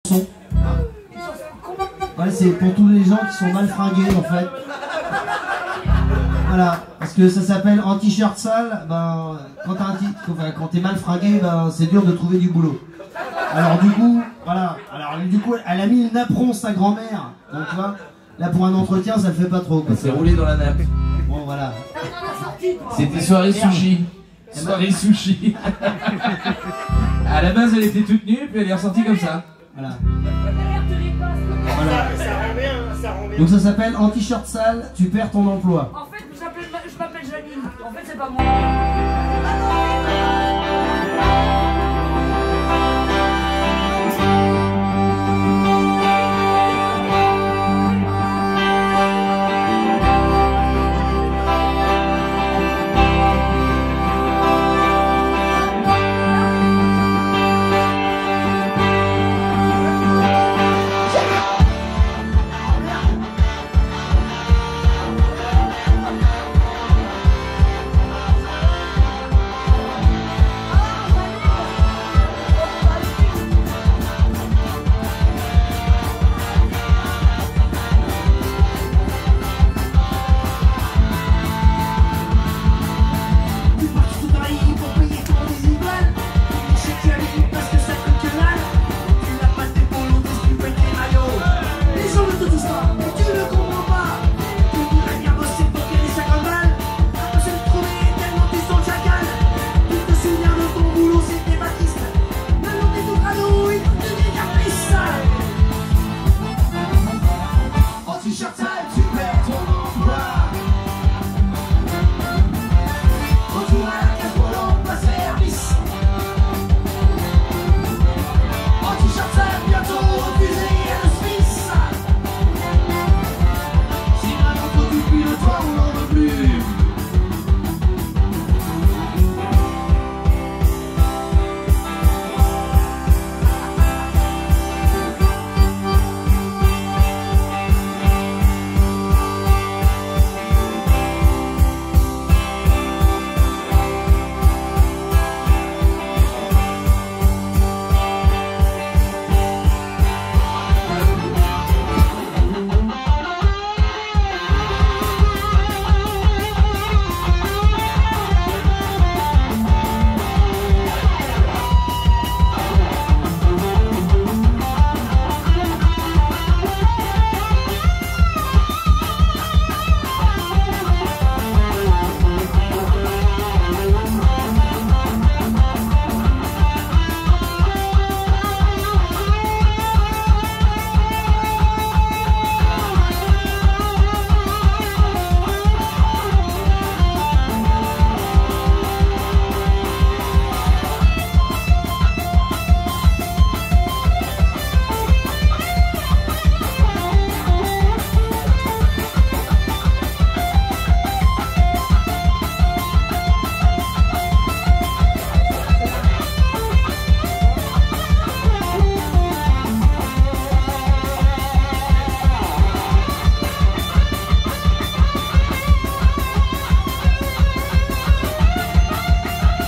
Ouais, c'est pour tous les gens qui sont mal fringués en fait. Voilà, parce que ça s'appelle en t-shirt sale, ben, quand t'es mal fringué, ben, c'est dur de trouver du boulot. Alors du coup, voilà, elle a mis une napperon sa grand-mère, donc tu vois, là pour un entretien ça le fait pas trop. Elle s'est roulée dans la nappe. Bon voilà. C'était soirée sushi. Soirée sushi. À la base elle était toute nue, puis elle est ressortie comme ça. Voilà. Voilà. Ça rend bien. Donc ça s'appelle en t-shirt sale, tu perds ton emploi. En fait, je m'appelle Janine. En fait, c'est pas moi.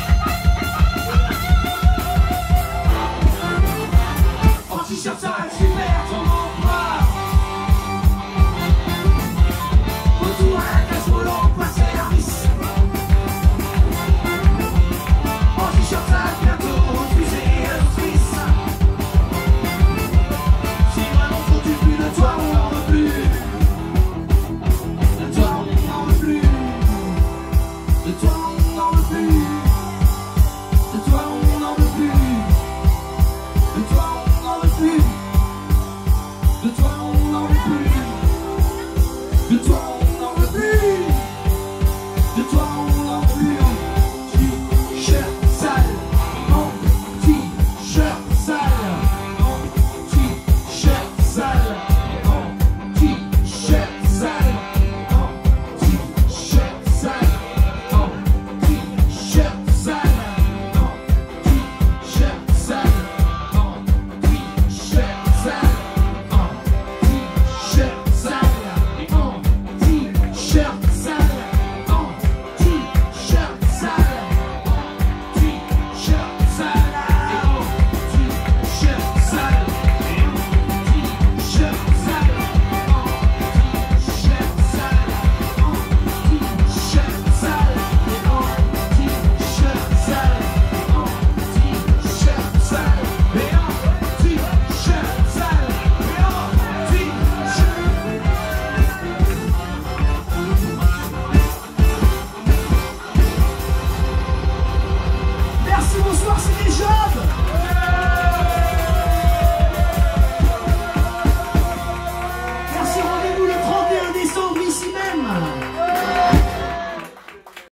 T-shirt sale,